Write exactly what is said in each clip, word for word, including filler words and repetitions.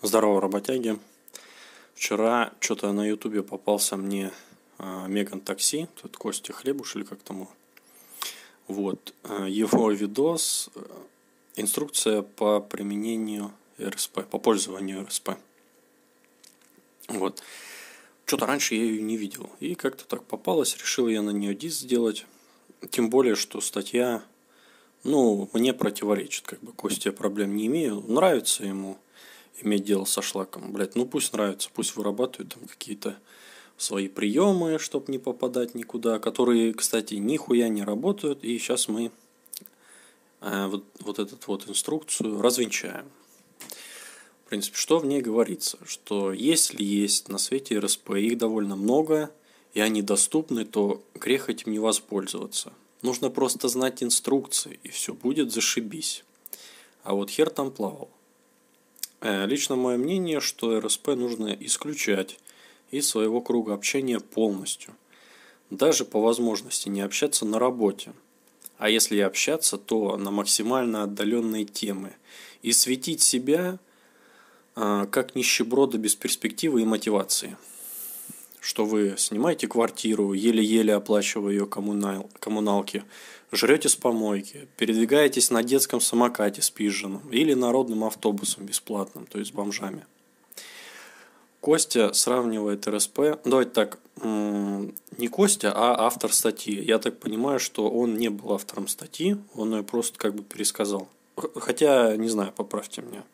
Здорово, работяги. Вчера что-то на ютубе попался мне э, Меган Такси, тут Костя Хлебуш или как там. Вот, э, его видос, э, инструкция по применению РСП, по пользованию РСП. Вот, что-то раньше я ее не видел, и как-то так попалось, решил я на нее дис сделать, тем более, что статья, ну, мне противоречит, как бы, Костя, я проблем не имею, нравится ему иметь дело со шлаком, блять, ну пусть нравится, пусть вырабатывают там какие-то свои приемы, чтобы не попадать никуда, которые, кстати, нихуя не работают, и сейчас мы э, вот, вот эту вот инструкцию развенчаем. В принципе, что в ней говорится, что если есть на свете РСП, их довольно много, и они доступны, то грех этим не воспользоваться. Нужно просто знать инструкции, и все будет зашибись. А вот хер там плавал. Лично мое мнение, что РСП нужно исключать из своего круга общения полностью. Даже по возможности не общаться на работе. А если и общаться, то на максимально отдаленные темы. И светить себя э, как нищеброда без перспективы и мотивации. Что вы снимаете квартиру, еле-еле оплачивая ее коммунал, коммуналки, жрете с помойки, передвигаетесь на детском самокате с пиженом или народным автобусом бесплатным, то есть с бомжами. Костя сравнивает РСП, давайте так, не Костя, а автор статьи. Я так понимаю, что он не был автором статьи, он ее просто как бы пересказал. Хотя, не знаю, поправьте меня.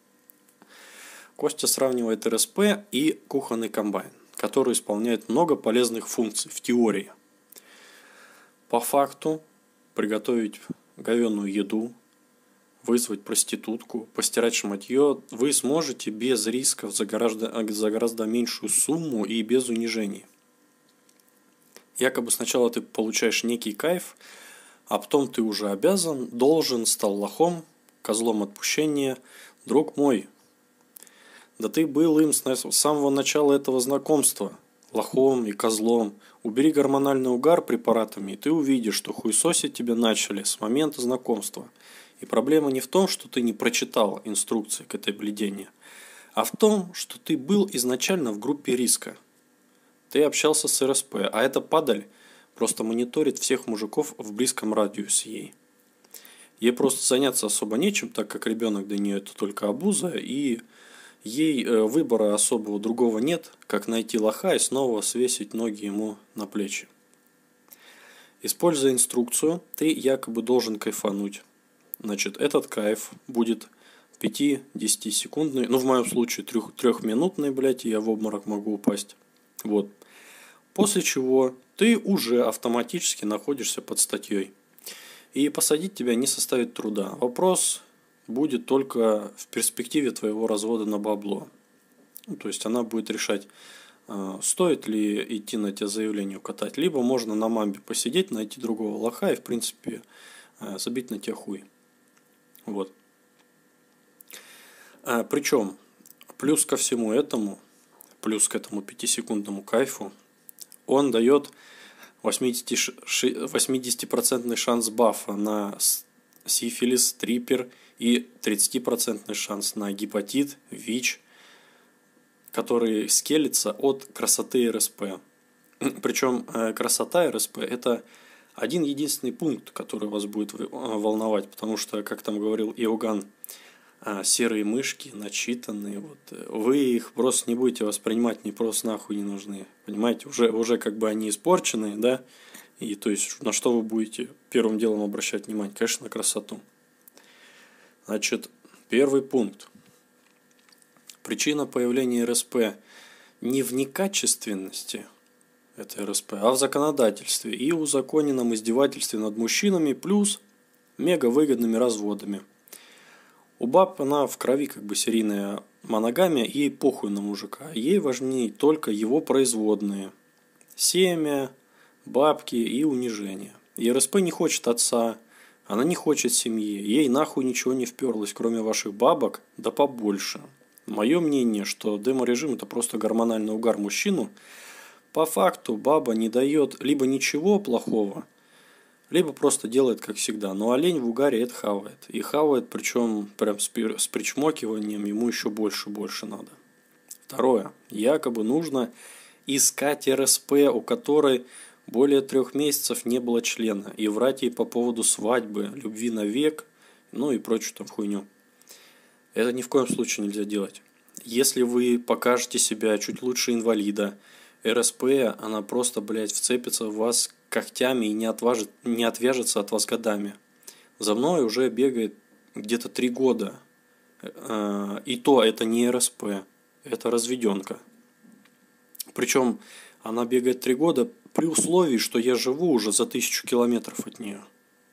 Костя сравнивает РСП и кухонный комбайн, который исполняет много полезных функций в теории. По факту приготовить говенную еду, вызвать проститутку, постирать шматье вы сможете без рисков за гораздо, за гораздо меньшую сумму и без унижений. Якобы сначала ты получаешь некий кайф, а потом ты уже обязан, должен, стал лохом, козлом отпущения. Друг мой, да ты был им с самого начала этого знакомства, лохом и козлом. Убери гормональный угар препаратами, и ты увидишь, что хуесосить тебя начали с момента знакомства. И проблема не в том, что ты не прочитал инструкции к этой блядине, а в том, что ты был изначально в группе риска. Ты общался с РСП, а эта падаль просто мониторит всех мужиков в близком радиусе ей. Ей просто заняться особо нечем, так как ребенок для нее это только обуза, и ей выбора особого другого нет, как найти лоха и снова свесить ноги ему на плечи. Используя инструкцию, ты якобы должен кайфануть. Значит, этот кайф будет пять-десять секундный, ну в моем случае трехминутный, блядь, и я в обморок могу упасть. Вот. После чего ты уже автоматически находишься под статьей. И посадить тебя не составит труда. Вопрос будет только в перспективе твоего развода на бабло. Ну, то есть она будет решать, стоит ли идти на тебя заявление укатать, либо можно на мамбе посидеть, найти другого лоха и в принципе забить на тебя хуй. Вот. Причем плюс ко всему этому, плюс к этому пятисекундному кайфу, он дает восьмидесятипроцентный шанс бафа на сифилис, трипер и тридцатипроцентный шанс на гепатит, ВИЧ, который скелется от красоты РСП. Причем красота РСП – это один единственный пункт, который вас будет волновать, потому что, как там говорил Иоганн, серые мышки начитанные, вот, вы их просто не будете воспринимать, не просто нахуй не нужны, понимаете, уже, уже как бы они испорченные, да, и то есть на что вы будете первым делом обращать внимание? Конечно, на красоту. Значит, первый пункт. Причина появления РСП не в некачественности этой РСП, а в законодательстве и узаконенном издевательстве над мужчинами плюс мега выгодными разводами. У баб она в крови как бы серийная моногамия, ей похуй на мужика. Ей важнее только его производные. Семя, бабки и унижение. И РСП не хочет отца, она не хочет семьи. Ей нахуй ничего не вперлось, кроме ваших бабок, да побольше. Мое мнение, что деморежим это просто гормональный угар мужчину. По факту баба не дает либо ничего плохого, либо просто делает как всегда. Но олень в угаре это хавает. И хавает, причем прям с причмокиванием ему еще больше и больше надо. Второе. Якобы нужно искать эр эс пэ, у которой более трех месяцев не было члена, и врать ей по поводу свадьбы, любви навек, ну и прочую там хуйню. Это ни в коем случае нельзя делать. Если вы покажете себя чуть лучше инвалида, эр эс пэ, она просто, блядь, вцепится в вас когтями и не, отважит, не отвяжется от вас годами. За мной уже бегает где-то три года. И то это не эр эс пэ, это разведенка. Причем она бегает три года при условии, что я живу уже за тысячу километров от нее.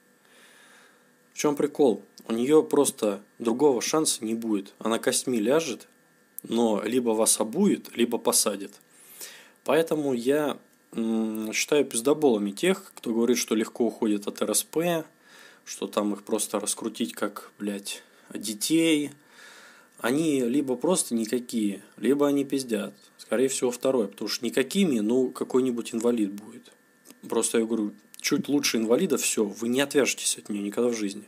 В чем прикол? У нее просто другого шанса не будет. Она костьми ляжет, но либо вас обует, либо посадит. Поэтому я м, считаю пиздоболами тех, кто говорит, что легко уходит от эр эс пэ, что там их просто раскрутить как, блядь, детей. Они либо просто никакие, либо они пиздят. Скорее всего, второе, потому что никакими, ну, какой-нибудь инвалид будет. Просто я говорю, чуть лучше инвалида, все, вы не отвяжетесь от нее никогда в жизни.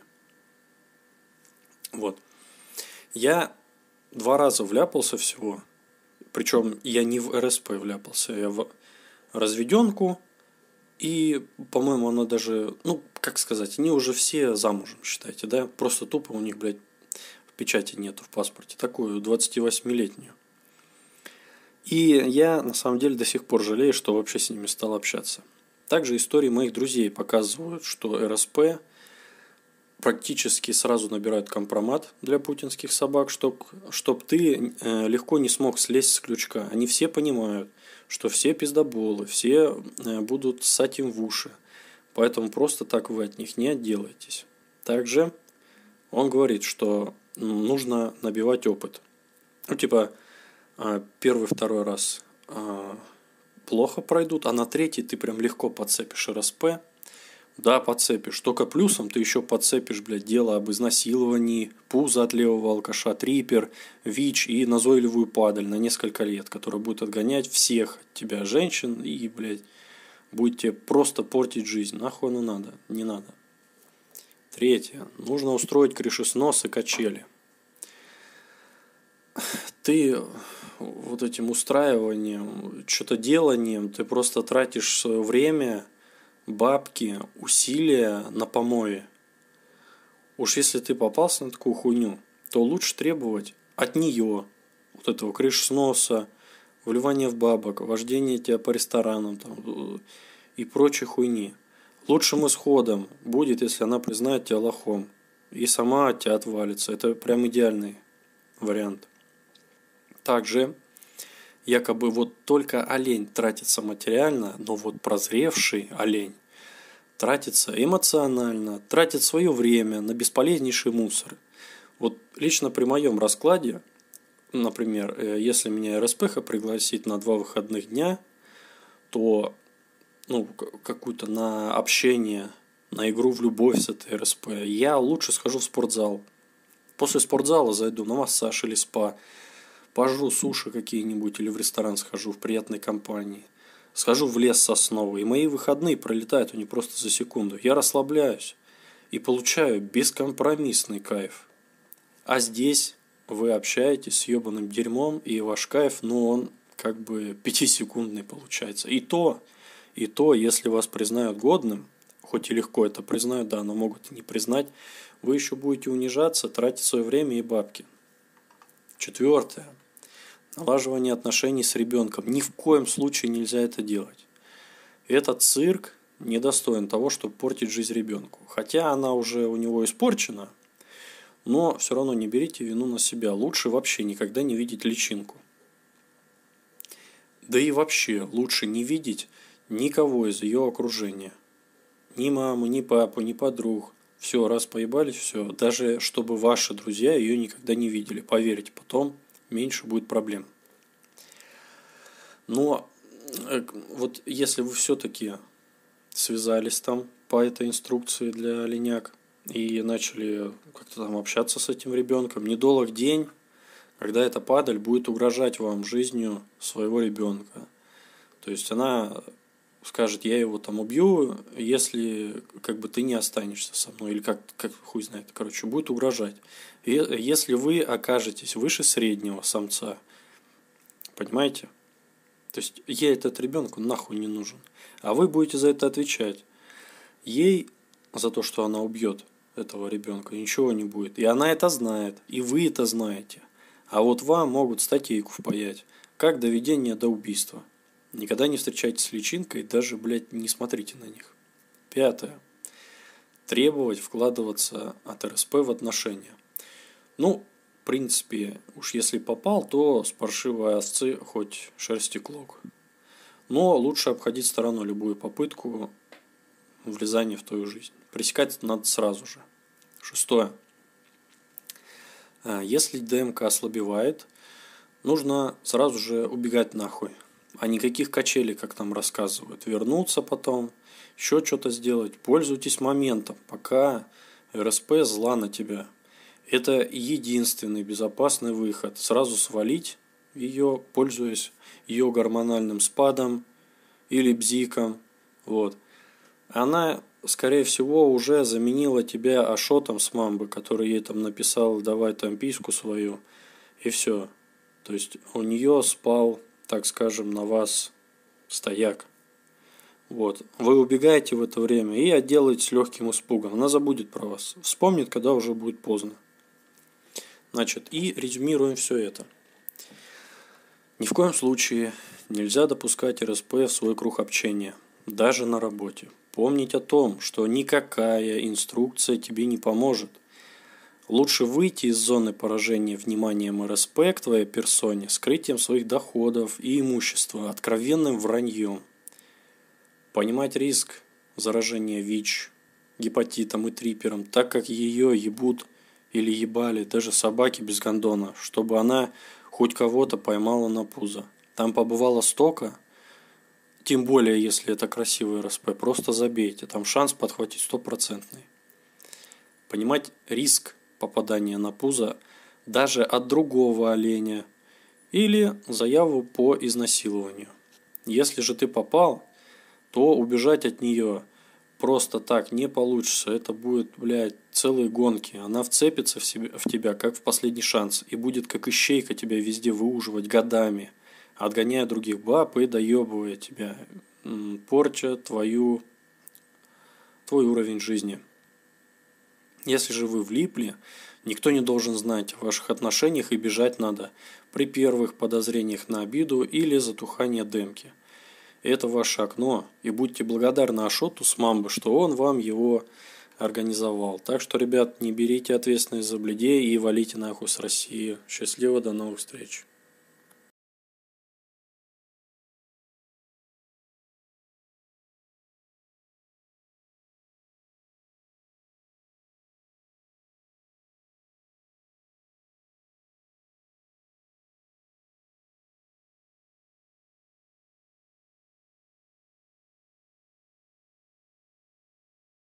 Вот. Я два раза вляпался всего. Причем я не в эр эс пэ вляпался, я в разведенку. И, по-моему, она даже, ну, как сказать, они уже все замужем, считайте, да? Просто тупо у них, блядь, в печати нету в паспорте. Такую двадцативосьмилетнюю. И я, на самом деле, до сих пор жалею, что вообще с ними стал общаться. Также истории моих друзей показывают, что эр эс пэ практически сразу набирают компромат для путинских собак, чтобы чтоб ты э, легко не смог слезть с крючка. Они все понимают, что все пиздоболы, все э, будут ссать им в уши. Поэтому просто так вы от них не отделаетесь. Также он говорит, что нужно набивать опыт. Ну, типа, э, первый, второй раз э, плохо пройдут, а на третий ты прям легко подцепишь эр эс пэ. Да, подцепишь. Только плюсом ты еще подцепишь, блядь, дело об изнасиловании, пузо от левого алкаша, трипер, ВИЧ и назойливую падаль на несколько лет, которая будет отгонять всех от тебя женщин и, блядь, будет тебе просто портить жизнь. Нахуй оно надо? Не надо. Третье. Нужно устроить крышеснос и качели. Ты вот этим устраиванием, что-то деланием, ты просто тратишь свое время, бабки, усилия на помое. Уж если ты попался на такую хуйню, то лучше требовать от нее вот этого крышесноса, вливания в бабок, вождения тебя по ресторанам там, и прочей хуйни. Лучшим исходом будет, если она признает тебя лохом и сама от тебя отвалится. Это прям идеальный вариант. Также якобы вот только олень тратится материально, но вот прозревший олень тратится эмоционально, тратит свое время на бесполезнейший мусор. Вот лично при моем раскладе, например, если меня эр эс пэ пригласит на два выходных дня, то ну, какую-то на общение, на игру в любовь с этой эр эс пэ, я лучше схожу в спортзал. После спортзала зайду на массаж или спа, пожру суши какие-нибудь или в ресторан схожу в приятной компании. Схожу в лес сосновый, и мои выходные пролетают они просто за секунду. Я расслабляюсь и получаю бескомпромиссный кайф. А здесь вы общаетесь с ебаным дерьмом, и ваш кайф, ну, он как бы пятисекундный получается. И то, и то, если вас признают годным, хоть и легко это признают, да, но могут и не признать, вы еще будете унижаться, тратить свое время и бабки. Четвертое. Налаживание отношений с ребенком. Ни в коем случае нельзя это делать. Этот цирк недостоин того, чтобы портить жизнь ребенку. Хотя она уже у него испорчена, но все равно не берите вину на себя. Лучше вообще никогда не видеть личинку. Да и вообще лучше не видеть никого из ее окружения. Ни маму, ни папу, ни подруг. Все, раз поебались, все. Даже чтобы ваши друзья ее никогда не видели. Поверьте, потом меньше будет проблем. Но вот если вы все-таки связались там по этой инструкции для оленяк и начали как-то там общаться с этим ребенком, недолг день, когда эта падаль будет угрожать вам жизнью своего ребенка. То есть она скажет, я его там убью, если как бы ты не останешься со мной, или как, как хуй знает, короче, будет угрожать. И если вы окажетесь выше среднего самца, понимаете? То есть ей этот ребенку нахуй не нужен. А вы будете за это отвечать. Ей за то, что она убьет этого ребенка, ничего не будет. И она это знает. И вы это знаете. А вот вам могут статейку впаять. Как доведение до убийства. Никогда не встречайтесь с личинкой, даже, блядь, не смотрите на них. Пятое. Требовать вкладываться от эр эс пэ в отношения. Ну, в принципе, уж если попал, то с паршивой овцы хоть шерсти клок. Но лучше обходить стороной любую попытку влезания в твою жизнь. Пресекать надо сразу же. Шестое. Если дэ эм ка ослабевает, нужно сразу же убегать нахуй. А никаких качелей, как там рассказывают. Вернуться потом, еще что-то сделать. Пользуйтесь моментом, пока эр эс пэ зла на тебя. Это единственный безопасный выход. Сразу свалить ее, пользуясь ее гормональным спадом или бзиком. Вот. Она, скорее всего, уже заменила тебя ашотом с мамбы, который ей там написал, давай там письку свою. И все. То есть у нее спал, так скажем, на вас стояк. Вот. Вы убегаете в это время и отделаетесь легким испугом. Она забудет про вас. Вспомнит, когда уже будет поздно. Значит, и резюмируем все это. Ни в коем случае нельзя допускать эр эс пэ в свой круг общения, даже на работе. Помнить о том, что никакая инструкция тебе не поможет. Лучше выйти из зоны поражения вниманием эр эс пэ к твоей персоне, скрытием своих доходов и имущества, откровенным враньем. Понимать риск заражения ВИЧ, гепатитом и трипером, так как ее ебут или ебали даже собаки без гондона, чтобы она хоть кого-то поймала на пузо. Там побывало столько, тем более если это красивый эр эс пэ, просто забейте, там шанс подхватить стопроцентный. Понимать риск попадания на пузо даже от другого оленя или заяву по изнасилованию. Если же ты попал, то убежать от нее просто так не получится. Это будет, блядь, целые гонки. Она вцепится в, себе, в тебя, как в последний шанс, и будет как ищейка тебя везде выуживать годами, отгоняя других баб и доебывая тебя, порча твою, твой уровень жизни. Если же вы влипли, никто не должен знать о ваших отношениях, и бежать надо при первых подозрениях на обиду или затухание демки. Это ваше окно, и будьте благодарны Ашоту с мамбы, что он вам его организовал. Так что, ребят, не берите ответственность за блядей и валите нахуй с России. Счастливо, до новых встреч.